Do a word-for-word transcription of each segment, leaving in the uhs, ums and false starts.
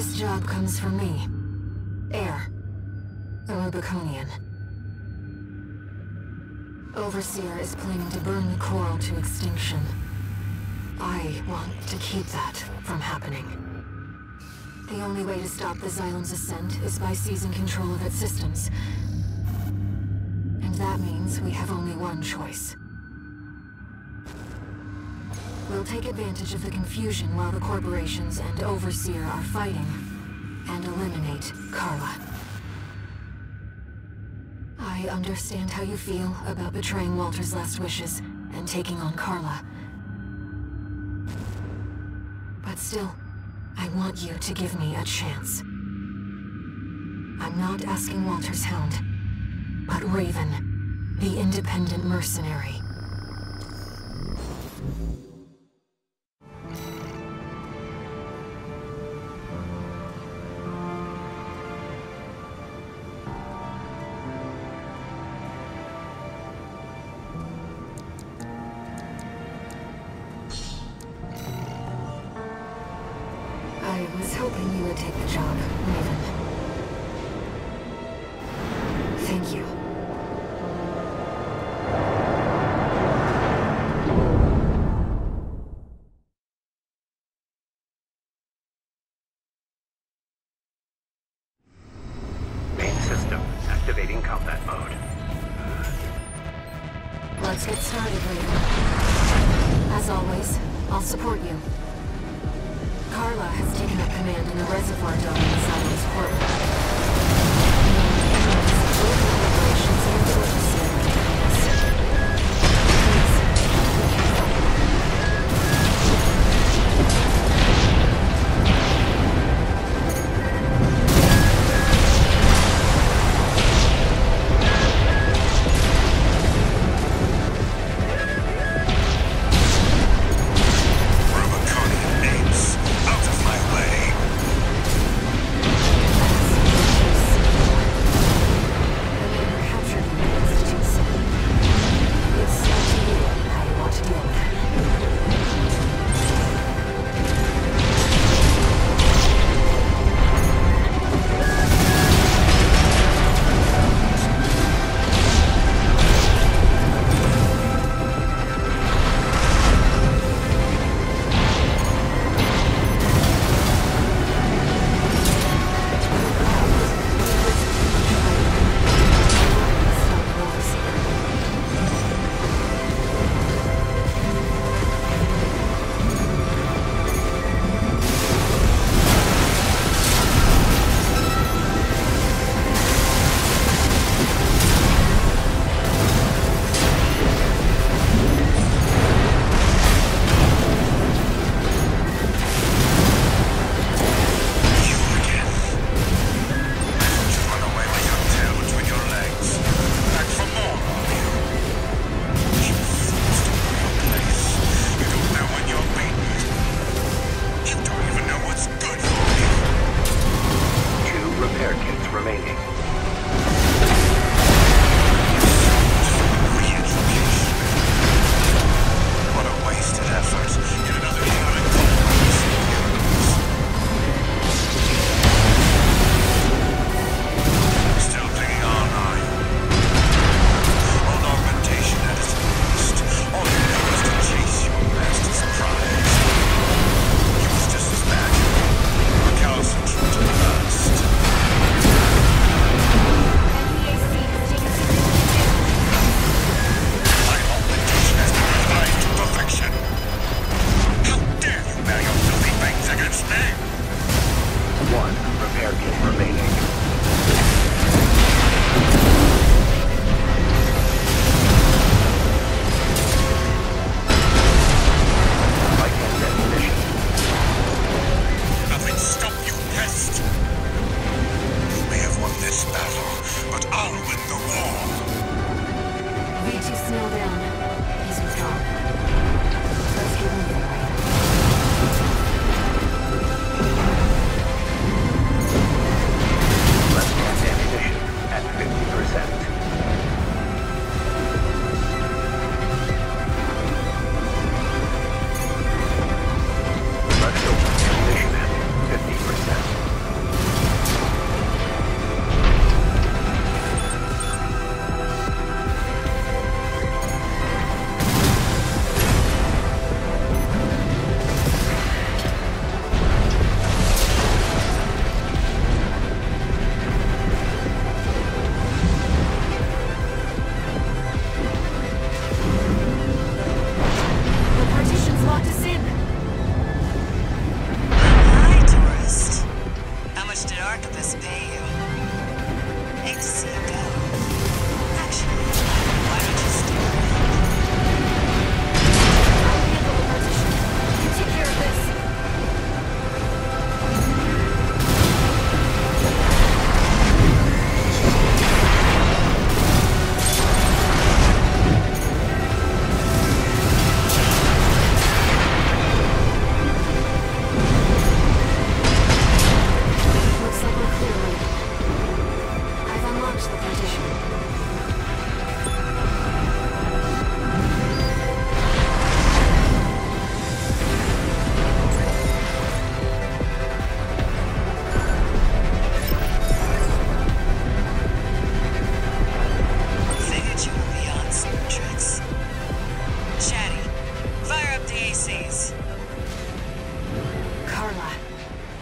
This job comes from me. Air. A Rubiconian. Overseer is planning to burn the coral to extinction. I want to keep that from happening. The only way to stop the Xylem's ascent is by seizing control of its systems. And that means we have only one choice. We'll take advantage of the confusion while the corporations and Overseer are fighting, and eliminate Carla. I understand how you feel about betraying Walter's last wishes and taking on Carla. But still, I want you to give me a chance. I'm not asking Walter's hound, but Raven, the independent mercenary. I was hoping you would take the job, Raven. Thank you. Main system activating combat mode. Let's get started, Raven. As always, I'll support you. Carla has taken up command in the reservoir dome inside his courtroom. Operations and the Overseer are behind us.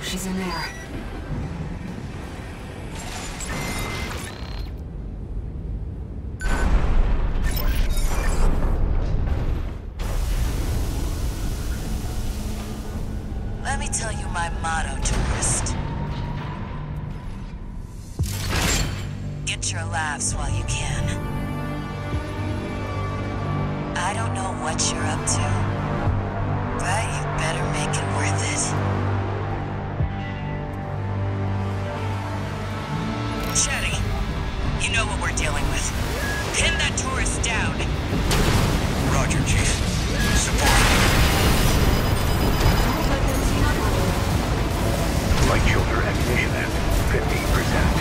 she's in there. Let me tell you my motto, tourist. Get your laughs while you can. I don't know what you're up to, but you better make it worth it. Shetty, you know what we're dealing with. Pin that tourist down. Roger, Chief. Support. Light shoulder ammunition at fifty percent.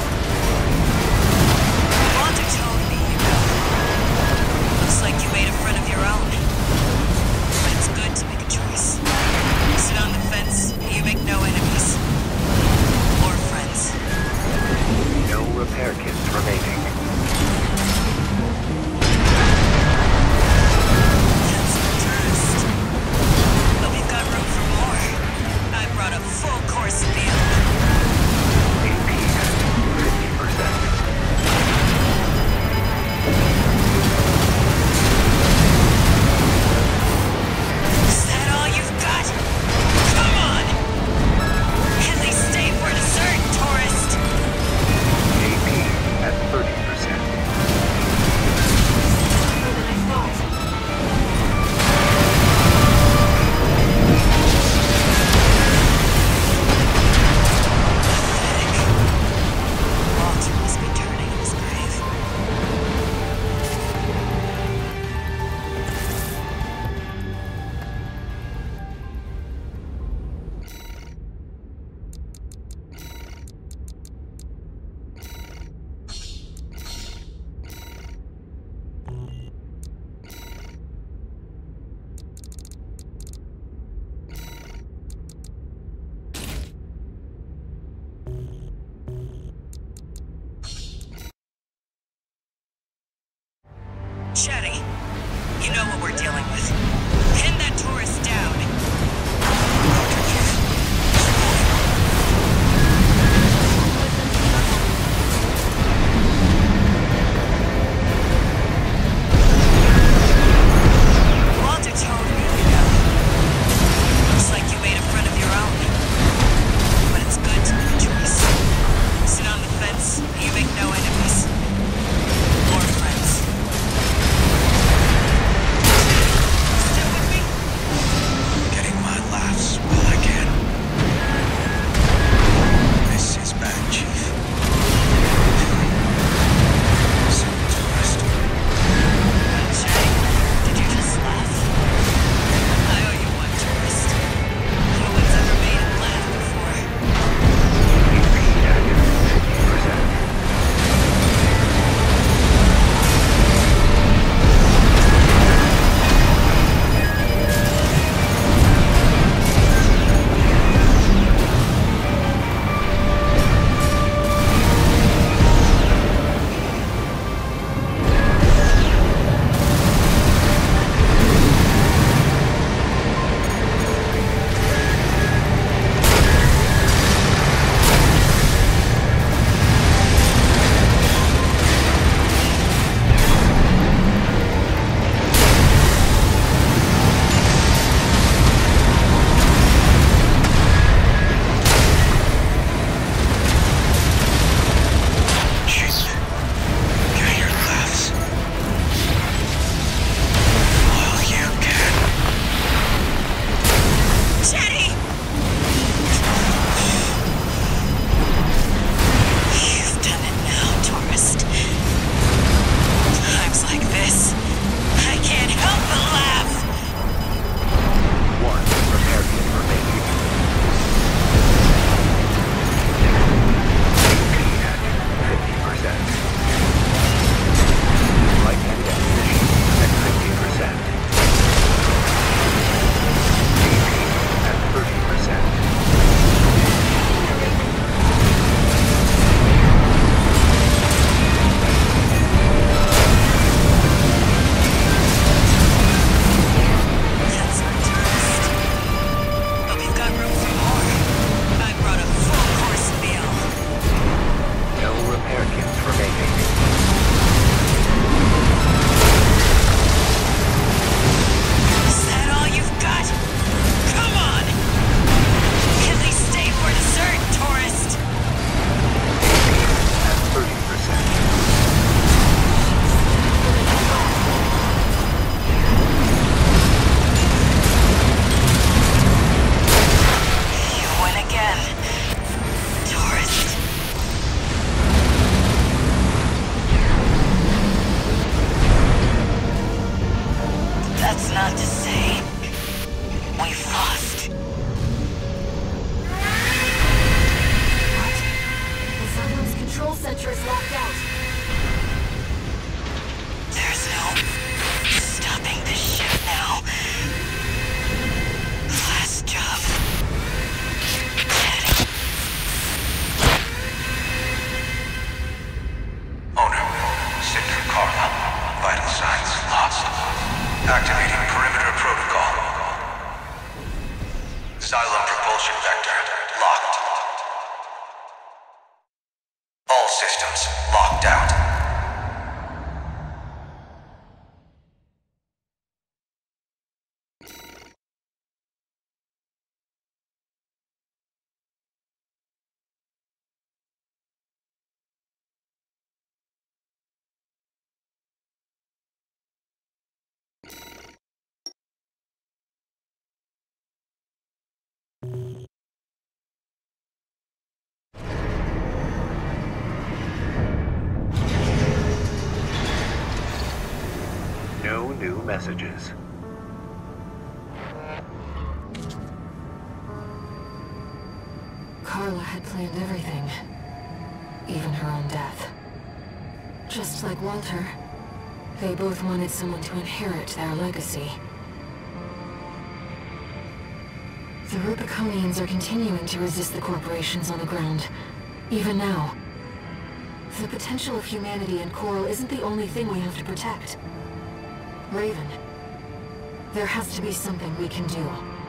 Walter told me you know. Looks like you made a friend of your own. But it's good to make a choice. Sit on the fence, you make no enemies. Or friends. No repair kits remaining. That's a tourist. But we've got room for more. I brought a full course meal. A P at fifty percent. Is that all you've got? Come on! At least stay for dessert, tourist! A P at thirty percent. More than I thought. Pathetic. Walter must be turning in his grave. Shetty, you know what we're dealing with. Pin that tourist down. Roger, Chief. Walter told me you know. Looks like you made a friend of your own. But it's good to make a choice. Sit on the fence, you make no enemies. Or friends. Still with me? Getting my laughs while I can. This is bad, Chief. So, tourist. Shay, did you just laugh? I owe you one, tourist. No one's ever made him laugh before. A P at fifty percent. Chief. Get your laughs while you can. Shetty! You've done it now, tourist. Times like this, I can't help but laugh. One repair kit remaining. A P at fifty percent. Light-handed ammunition at fifty percent. A P at Xylem propulsion vector locked. All systems locked out. No new messages. Carla had planned everything. Even her own death. Just like Walter, they both wanted someone to inherit their legacy. The Rubiconians are continuing to resist the corporations on the ground, even now. The potential of humanity in Coral isn't the only thing we have to protect. Raven, there has to be something we can do.